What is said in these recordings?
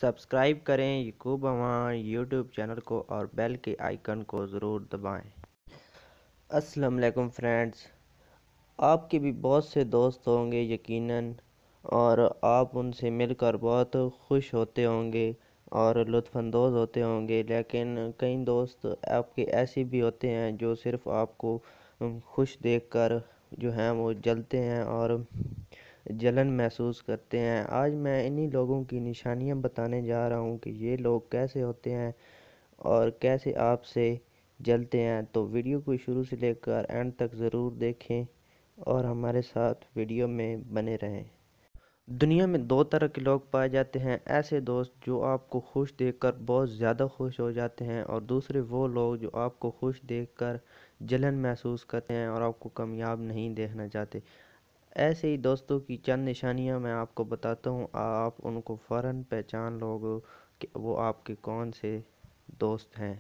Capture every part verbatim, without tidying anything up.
Subscribe کریں یعقوب امان YouTube channel کو اور بیل کے آئیکن کو ضرور دبائیں۔ السلام علیکم فرینڈز، آپ کے بھی بہت سے دوست ہوں گے یقیناً، اور آپ ان سے مل کر بہت خوش ہوتے ہوں گے اور لطف اندوز ہوتے ہوں گے، لیکن کئی دوست آپ کے ایسے بھی ہوتے ہیں جو صرف آپ کو خوش دیکھ کر جو ہیں وہ جلتے ہیں اور جلن محسوس کرتے ہیں۔ آج میں انہی لوگوں کی نشانیاں بتانے جا رہا ہوں کہ یہ لوگ کیسے ہوتے ہیں اور کیسے آپ سے جلتے ہیں، تو ویڈیو کو شروع سے لے کر اینڈ تک ضرور دیکھیں اور ہمارے ساتھ ویڈیو میں بنے رہیں۔ دنیا میں دو طرح کے لوگ پائے جاتے ہیں، ایسے دوست جو آپ کو خوش دیکھ کر بہت زیادہ خوش ہو جاتے ہیں، اور دوسرے وہ لوگ جو آپ کو خوش دیکھ کر جلن محسوس کرتے ہیں اور آپ کو کامیاب نہیں دیکھنا چاہتے۔ ایسے ہی دوستوں کی چند نشانیاں میں آپ کو بتاتا ہوں، آپ ان کو فوراً پہچان لو گے کہ وہ آپ کے کون سے دوست ہیں۔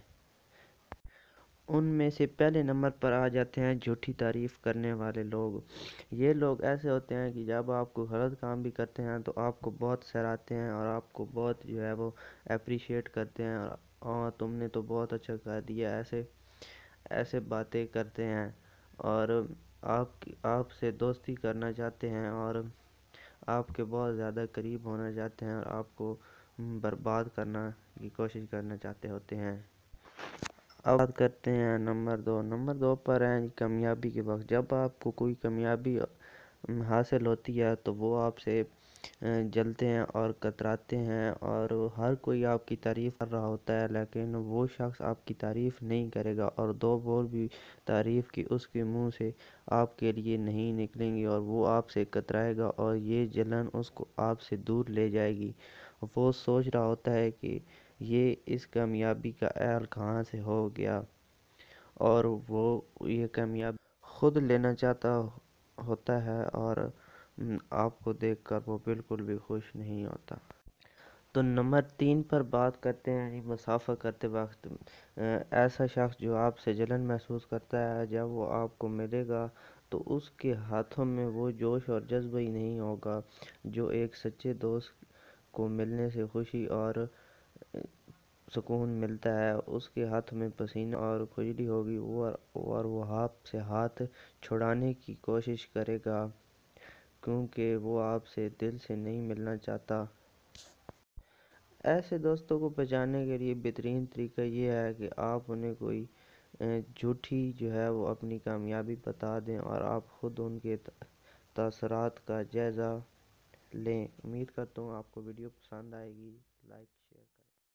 ان میں سے پہلے نمبر پر آ جاتے ہیں جھوٹی تعریف کرنے والے لوگ۔ یہ لوگ ایسے ہوتے ہیں کہ جب آپ کو غلط کام بھی کرتے ہیں تو آپ کو بہت سراہتے ہیں اور آپ کو بہت جو ہے وہ اپریشیٹ کرتے ہیں، اور تم نے تو بہت اچھا کر دیا، ایسے ایسے باتیں کرتے ہیں اور آپ آپ سے دوستی کرنا چاہتے ہیں اور آپ کے بہت زیادہ قریب ہونا چاہتے ہیں اور آپ کو برباد کرنا کی کوشش کرنا چاہتے ہوتے ہیں۔ اب بات کرتے ہیں نمبر دو نمبر دو پر ہیں کامیابی کے وقت۔ جب آپ کو کوئی کامیابی حاصل ہوتی ہے تو وہ آپ سے جلتے ہیں اور کتراتے ہیں، اور ہر کوئی آپ کی تعریف کر رہا ہوتا ہے لیکن وہ شخص آپ کی تعریف نہیں کرے گا، اور دو بول بھی تعریف کی اس کے منہ سے آپ کے لیے نہیں نکلیں گی، اور وہ آپ سے کترائے گا اور یہ جلن اس کو آپ سے دور لے جائے گی۔ وہ سوچ رہا ہوتا ہے کہ یہ اس کامیابی کا اہل کہاں سے ہو گیا، اور وہ یہ کامیابی خود لینا چاہتا ہوتا ہے اور آپ کو دیکھ کر وہ بالکل بھی خوش نہیں ہوتا۔ تو نمبر تین پر بات کرتے ہیں مسافہ کرتے وقت۔ ایسا شخص جو آپ سے جلن محسوس کرتا ہے، جب وہ آپ کو ملے گا تو اس کے ہاتھوں میں وہ جوش اور جذبہ ہی نہیں ہوگا جو ایک سچے دوست کو ملنے سے خوشی اور سکون ملتا ہے۔ اس کے ہاتھ میں پسینہ اور کھجلی ہوگی اور وہ آپ سے ہاتھ چھڑانے کی کوشش کرے گا کیونکہ وہ آپ سے دل سے نہیں ملنا چاہتا۔ ایسے دوستوں کو پہچاننے کے لیے بہترین طریقہ یہ ہے کہ آپ انہیں کوئی جھوٹی جو ہے وہ اپنی کامیابی بتا دیں اور آپ خود ان کے تاثرات کا جائزہ لیں۔ امید کرتا ہوں آپ کو ویڈیو پسند آئے گی۔ لائک